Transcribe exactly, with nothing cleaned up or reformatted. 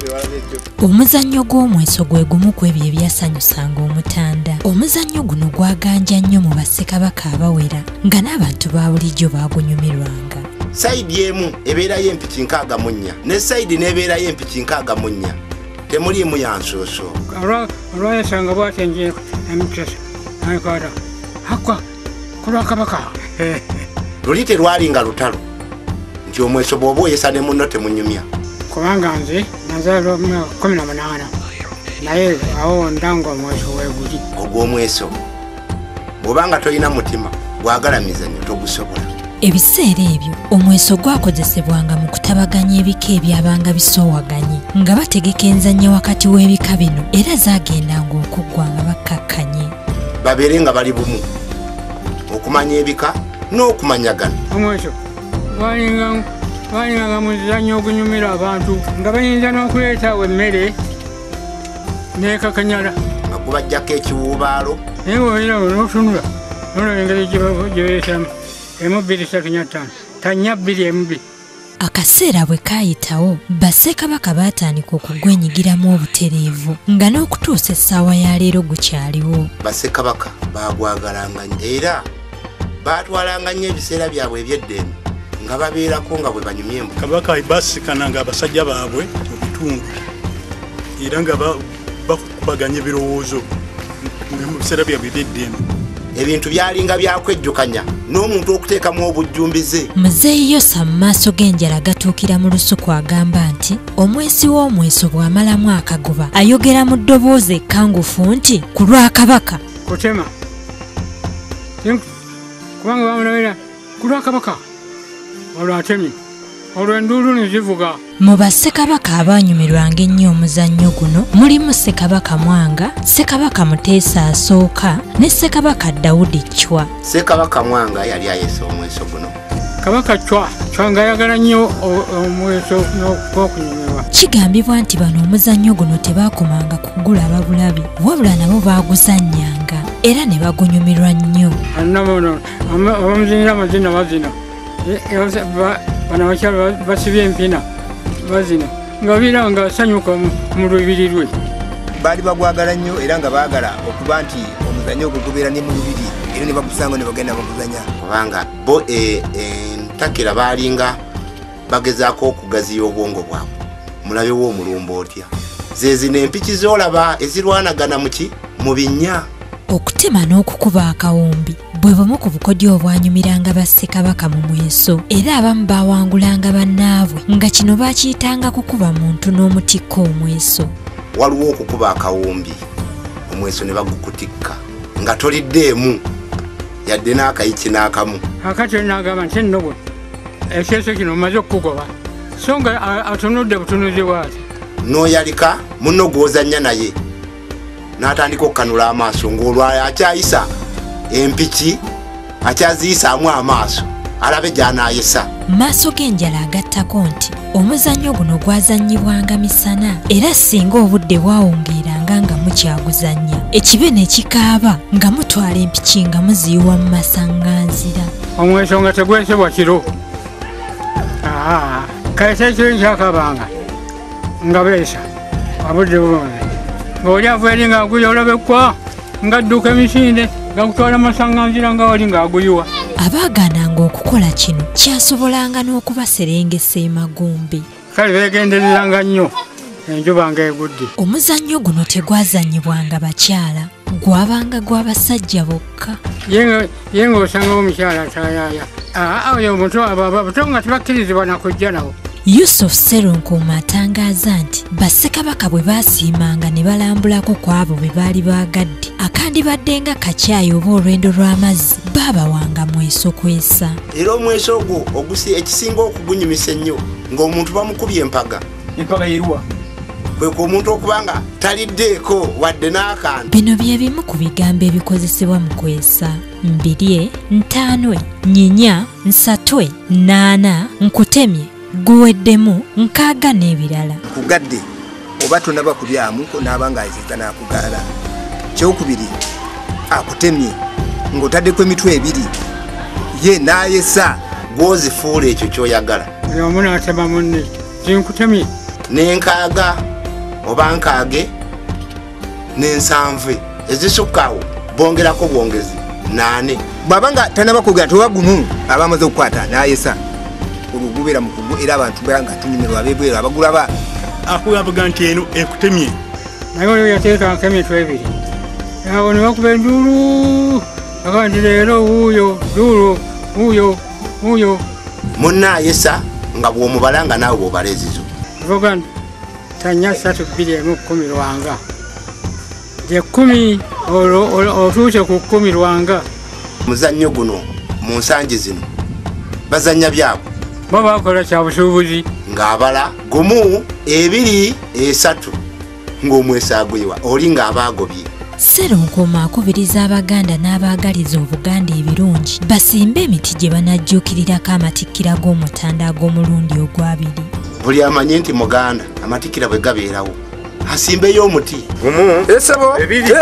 Omuzannyo gw'omweso gwe gumu ku ebyo ebyasanyusanga Omutanda. Omuzannyo guno gwaganja nnyo mu bassekabaka abawera nga n'abantu ba bulijjo baagunyumirwanga. Saidi emu ebeerayo empiki nkaaga mu nnya ne saidi n'ebeerayo empiki nkaaga mu nnya temuliimu yansooso. Olwayesanga bwatenje emikisa nayekwata hakwa kulwa kabaka luli terwalinga lutalo nti omweso bw'oba oyesa ne munno temunyumya. Kubanga nze nazaalwa mu myaka kumi na munaana naye awo ndanga omweso weeguli. Ogw'omweso bw'obanga tolina mutima gwagala mizannyo togusobola. Ebiseera ebyo omweso gwakozesebwanga mu kutabaganya ebika ebyabanga bisoowaganye nga bategeka enzannya wakati w'ebika bino era zaagendanga okuggwa nga bakkakkanye. Babeere nga bali bumu okumanya ebika n'okumanyagana. Omweso gwalinga balinganga muzannyo ogunyumira abantu nga bayinza n'okuleetawo emmere n'ekakanyala nga gubajjako ekiwuubaalo naye bw'obeera n'otunula nolaba engeri gye beesamu emu bbiri ssatu nnya ttaano tannya bbiri emu bbiri. Akaseera bwe kaayitawo bassekabaka baatandika okugwenyigiramu obutereevu nga n'okutuusa essaawa ya leero gukyaliwo. Bassekabaka baagwagalanga era baatwalanga nnyo ebiseera byabwe eby'eddembe nga babeerako nga bwe banyumya embu. Kabaka baasikananga abasajja baabwe mu bitundu era nga bakubaganya ebirowoozo mu biseera byabwe eby'eddembe. Ebintu byalinga byakwejjukanya n'omuntu okuteekamu obujjumbize. Muzeeyi Yosa mu maaso g'enjala gatuukira mu lusuku agamba nti omwesi w'omweso bw'amalamu akagoba ayogera mu ddoboozi ekkangufu nti ku lwa kabaka. Kutema kubanga bamulabira ku lwa kabaka olwo atemye olwo enduulu ne zivuga. Mu bassekabaka abaanyumirwanga ennyo omuzannyo guno mulimu Ssekabaka Mwanga, Ssekabaka Muteesa asooka ne Ssekabaka Dawudi Chwa. Ssekabaka Mwanga yali ayesa omweso guno. Kabaka Chwa Chwa ng'ayagala nnyo omweso n'okunyumirwa. Kigambibwa nti bano omuzannyo guno tebaakomanga kugulaba bulabi wabula nabo baaguzannyanga era ne bagunyumirwa nnyo. Abamuzinira amazina bazina bano abakyala basibye empina bazina nga bira nga basanyuka mu lubiri lwe. Baali bagwagala nnyo era nga baagala okuba nti omuzannyo ogwo gubeera ne mu lubiri era ne bagusanga ne bagenda baguzanya. Kubanga bo entakera baalinga bagezaako okugaziya obwongo bwabwe. Mulabe w'omulumba otya ze zino empiki z'olaba ezirwanagana muki mu binnya. Okutema n'okukuba akawumbi bwe bumu ku bukodyo obwanyumiranga bassekabaka mu mweso era abamu baawangulanga bannaabwe nga kino baakiyitanga kukuba muntu n'omutikka omweso. Waliwo okukuba akawumbi omweso ne bagukutikka nga toliddeemu yadde n'akayiki n'akamu. Akati n'agamba nti nno bwe ekyeso kino omaze okukugoba so nga atunudde butunuzi bwati n'oyalika munno gw'ozannya naye n'atandika okukanula amaaso ng'olwo akyayisa empiki akyaziyisaamu amaaso alabe gy'anaayisa. Maaso g'enjala agattako nti omuzannyo guno gwazannyibwanga misana era singa obudde bwawungeeranga nga mukyaguzannya ekibe ne kikaaba nga mutwala empiki nga muziyiwa mu masaŋŋanzira. Omweso nga tegwesebwa kiro kayisa ekiro kyakabanga nga beesa obudde bulungi ng'oli avueri ng'aguya olabekwa ng'adduka emisinde ng'akutwala masaŋŋanzira nga wali ng'aguyiwa. Abaagananga okukola kino kyasobolanga n'okubaserengesa emagumbi. Kale beegendereranga nnyo enjuba ng'egudde. Omuzannyo guno tegwazannyibwanga bakyala gwabanga gw'abasajja bokka. Ye ng'osangawo omukyala atayaaya oyo abato nga tebakkirizibwa nakujja nabo. Yusuf Sserunkuuma atangaaza nti bassekabaka bwe baasiimanga ne balambulako ku abo be baali baagadde akandibadde nga kakyayi oba olwendo lw'amazzi baabawanga mweso kwesa. Era omweso ogwo ogusi ekisinga okugunyumisa ennyo ng'omuntu bamukubye empaga. Empaga yeruwa kweko omuntu okubanga taliddeeko wadde n'akantu. Bino bye bimu ku bigambo ebikozesebwa mu kwesa: mbirye, ntaanwe, nyinya, nsatwe, nnaana, nkutemye, guweddemu, nkaaga n'ebirala. Kugadde oba tonaba kulyamu n'abanga aziza n'akugaala. Kyokubiri akutemye ng'otaddeko emitwe ebiri ye n'ayesa gw'ozifuula ekyo ky'oyagala. Buli omu n'atema munne zinkutemye n'enkaaga oba nkaage n'ensanve ezisukkawo bongerako bwongezi naane. bw'aba nga tanabakugera toba gumu abamaze okukwata n'ayesa olwo gubeera mukugu era abantu beera nga tunyumirwa abebweru abagulaba akugabaga nti eno ekutemye naye olio yateekako emitwe ebiri awo ne bakuba enduulu aga nti leero wuuyo duulu wuuyo wuuyo munnaayesa nga bw'omubala nga naawe bw'obala ezizo vuga nti tanya satu bbiri emu kkumi lwanga gye kkumi olwo otuuse ku kkumi lwanga. omuzannyo guno mu nsangi zino bazannya byabwe bo bakola kya busuubuzi ng'abala gumu ebiri esatu ng'omwesaagwiwa oli ng'abaagobye. Sseronkooma akubiriza Abaganda n'abaagaliza Obuganda ebirungi basimbe emiti gye banajjuukirirako amatikkira g'omutanda ag'omulundi ogwabiri. buli amanyi nti Muganda amatikkira bwe gabeerawo asimbeyo omuti gumu esebo ebiri.